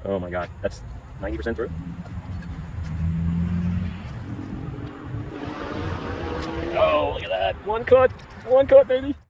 Oh my God, that's 90% through. Oh, look at that. One cut, baby.